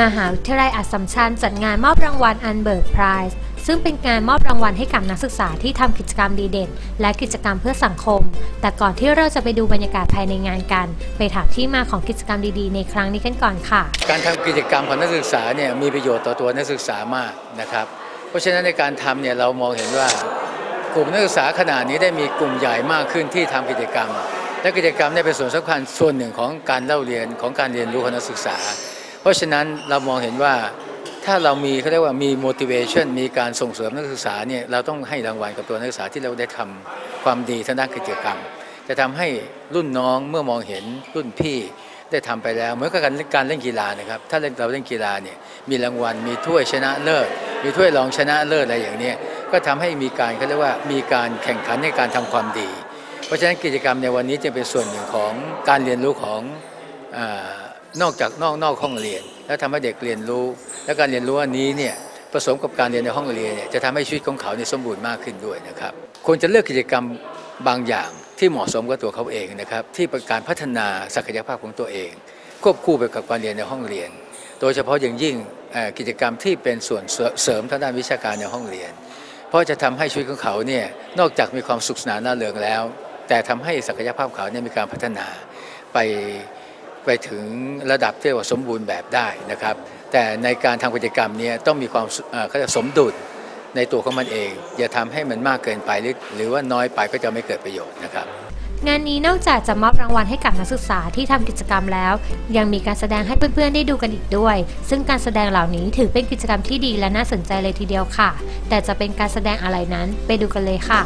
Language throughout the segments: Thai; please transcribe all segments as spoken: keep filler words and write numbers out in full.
มหาวิทยาลัยอัสสัมชัญจัดงานมอบรางวัลอันเบิร์กไพรส์ซึ่งเป็นการมอบรางวัลให้กับนักศึกษาที่ทำกิจกรรมดีเด่นและกิจกรรมเพื่อสังคมแต่ก่อนที่เราจะไปดูบรรยากาศภายในงานกันไปถามที่มาของกิจกรรมดีๆในครั้งนี้กันก่อนค่ะการทำกิจกรรมของนักศึกษาเนี่ยมีประโยชน์ต่อตัวนักศึกษามากนะครับเพราะฉะนั้นในการทำเนี่ยเรามองเห็นว่ากลุ่มนักศึกษาขนาดนี้ได้มีกลุ่มใหญ่มากขึ้นที่ทำกิจกรรมและกิจกรรมได้เป็นส่วนสำคัญส่วนหนึ่งของการเล่าเรียนของการเรียนรู้ของนักศึกษาเพราะฉะนั้นเรามองเห็นว่าถ้าเรามีเขาเรียกว่ามี motivation มีการส่งเสริมนักศึกษาเนี่ยเราต้องให้รางวัลกับตัวนักศึกษาที่เราได้ทำความดีทางด้านกิจกรรมจะทำให้รุ่นน้องเมื่อมองเห็นรุ่นพี่ได้ทำไปแล้วเหมือนกับการการเล่นกีฬานะครับถ้าเราเล่นกีฬาเนี่ยมีรางวัลมีถ้วยชนะเลิศมีถ้วยรองชนะเลิศอะไรอย่างนี้ก็ทำให้มีการเขาเรียกว่ามีการแข่งขันในการทำความดีเพราะฉะนั้นกิจกรรมในวันนี้จะเป็นส่วนหนึ่งของการเรียนรู้ของนอกจากนอกนอกห้องเรียนแล้วทำให้เด็กเรียนรู้และการเรียนรู้อันนี้เนี่ยผสมกับการเรียนในห้องเรียนเนี่ยจะทำให้ชีวิตของเขาเนี่ยสมบูรณ์มากขึ้นด้วยนะครับควรจะเลือกกิจกรรมบางอย่างที่เหมาะสมกับตัวเขาเองนะครับที่เป็นการพัฒนาศักยภาพของตัวเองควบคู่ไปกับการเรียนในห้องเรียนโดยเฉพาะอย่างยิ่งกิจกรรมที่เป็นส่วนเสริมทางด้านวิชาการในห้องเรียนเพราะจะทำให้ชีวิตของเขาเนี่ยนอกจากมีความสุขสนานน่าเริงแล้วแต่ทำให้ศักยภาพเขาเนี่ยมีการพัฒนาไปไปถึงระดับที่ว่าสมบูรณ์แบบได้นะครับแต่ในการทำกิจกรรมนี้ต้องมีความเขาจะสมดุลในตัวของมันเองอย่าทำให้มันมากเกินไปหรือหรือว่าน้อยไปก็จะไม่เกิดประโยชน์นะครับงานนี้นอกจากจะมอบรางวัลให้กับนักศึกษาที่ทำกิจกรรมแล้วยังมีการแสดงให้เพื่อนๆได้ดูกันอีกด้วยซึ่งการแสดงเหล่านี้ถือเป็นกิจกรรมที่ดีและน่าสนใจเลยทีเดียวค่ะแต่จะเป็นการแสดงอะไรนั้นไปดูกันเลยค่ะ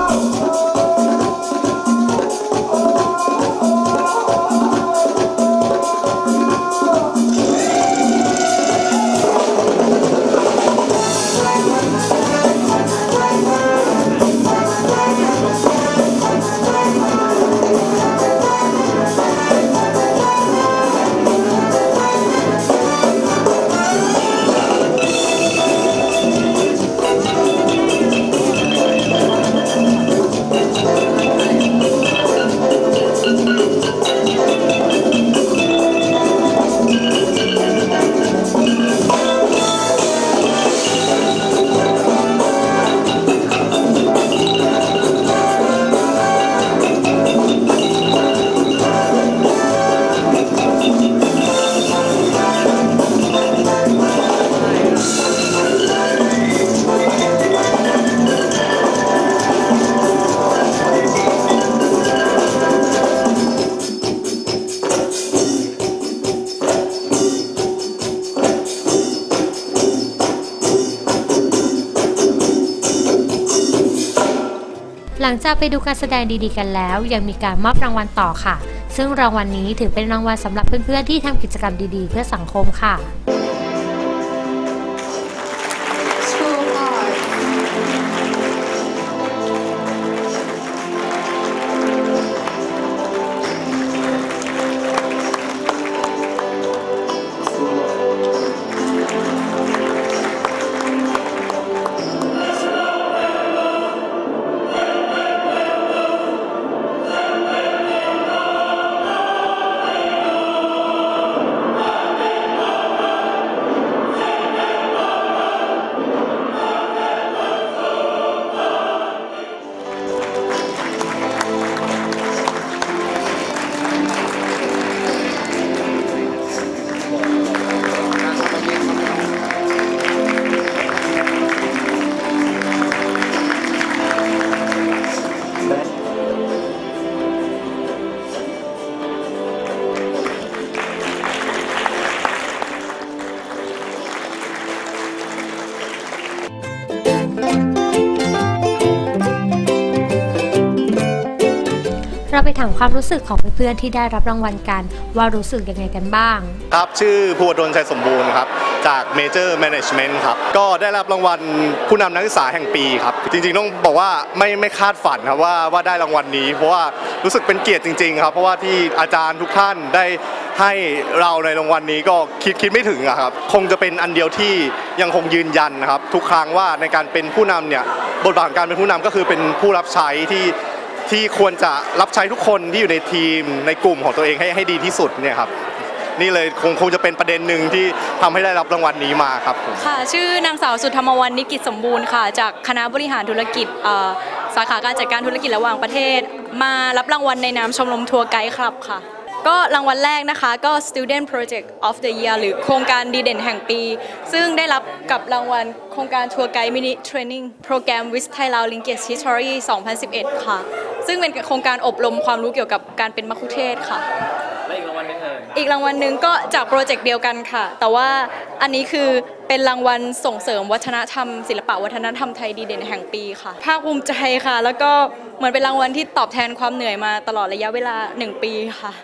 หลังจากไปดูการแสดงดีๆกันแล้วยังมีการมอบรางวัลต่อค่ะซึ่งรางวัลนี้ถือเป็นรางวัลสำหรับเพื่อนๆที่ทำกิจกรรมดีๆเพื่อสังคมค่ะเราไปถามความรู้สึกของเพื่อนๆที่ได้รับรางวัลกันว่ารู้สึกยังไงกันบ้างครับชื่อภูวดลชัยสมบูรณ์ครับจาก Major Management ครับก็ได้รับรางวัลผู้นำนักศึกษาแห่งปีครับจริงๆต้องบอกว่าไม่ไม่คาดฝันครับว่าว่าได้รางวัลนี้เพราะว่ารู้สึกเป็นเกียรติจริงๆครับเพราะว่าที่อาจารย์ทุกท่านได้ให้เราในรางวัลนี้ก็คิดคิดไม่ถึงครับคงจะเป็นอันเดียวที่ยังคงยืนยันนะครับทุกครั้งว่าในการเป็นผู้นำเนี่ยบทบาทการเป็นผู้นำก็คือเป็นผู้รับใช้ที่ที่ควรจะรับใช้ทุกคนที่อยู่ในทีมในกลุ่มของตัวเองให้ให้ดีที่สุดเนี่ยครับนี่เลยคงคงจะเป็นประเด็นหนึ่งที่ทำให้ได้รับรางวัลนี้มาครับผมค่ะชื่อนางสาวสุธรรมวรรณนิกิจสมบูรณ์ค่ะจากคณะบริหารธุรกิจสาขาการจัดการธุรกิจระหว่างประเทศมารับรางวัลในนามชมรมทัวร์ไกด์คลับค่ะก็รางวัลแรกนะคะก็ Student Project of the Year หรือโครงการดีเด่นแห่งปีซึ่งได้รับกับรางวัลโครงการทัวร์ไกด์มินิเทรนนิ่งโปรแกรม With Thai Lao Linkage History สองพันสิบเอ็ดค่ะซึ่งเป็นโครงการอบรมความรู้เกี่ยวกับการเป็นมัคคุเทศก์ค่ะและอีกรางวัลนึงเอ่ยอีกรางวัลหนึ่งก็จากโปรเจกต์เดียวกันค่ะแต่ว่าอันนี้คือเป็นรางวัลส่งเสริมวัฒนธรรมศิลปะวัฒนธรรมไทยดีเด่นแห่งปีค่ะภาคภูมิใจค่ะแล้วก็เหมือนเป็นรางวัลที่ตอบแทนความเหนื่อยมาตลอดระยะเวลาหนึ่งปีค่ะ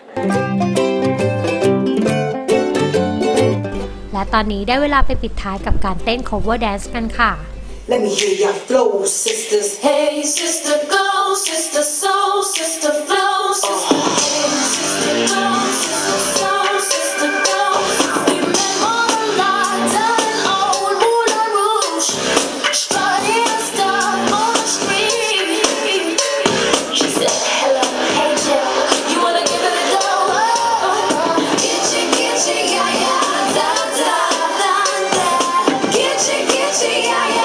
และตอนนี้ได้เวลาไปปิดท้ายกับการเต้น cover dance กันค่ะ Let me hear your flow, sisters. Hey, sister, go, sister, soul, sister, flow, sister, hey, sister, go, sister, soul, sister, go. Remember the lights and old Moulin Rouge, strutting stuff on the street. She said, hello, hey, Jill, you wanna give it a go? Gitchy, gitchy, yeah, yeah, da, da, da, da. Gitchy, gitchy, yeah, yeah.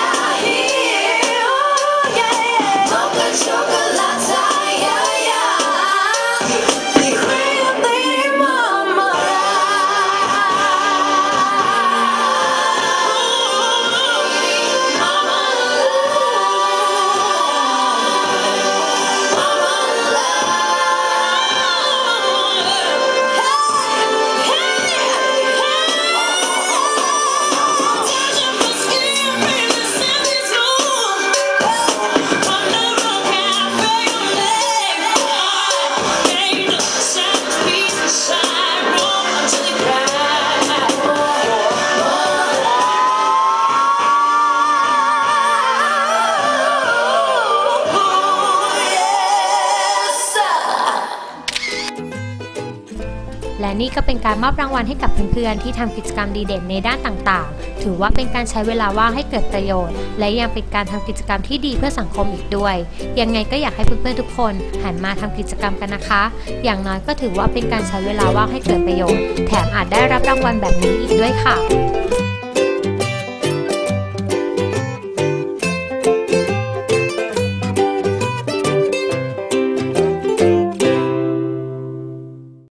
และนี่ก็เป็นการมอบรางวัลให้กับเพื่อนๆที่ทำกิจกรรมดีเด่นในด้านต่างๆถือว่าเป็นการใช้เวลาว่างให้เกิดประโยชน์และยังเป็นการทำกิจกรรมที่ดีเพื่อสังคมอีกด้วยยังไงก็อยากให้เพื่อนๆทุกคนหันมาทำกิจกรรมกันนะคะอย่างน้อยก็ถือว่าเป็นการใช้เวลาว่างให้เกิดประโยชน์แถมอาจได้รับรางวัลแบบนี้อีกด้วยค่ะ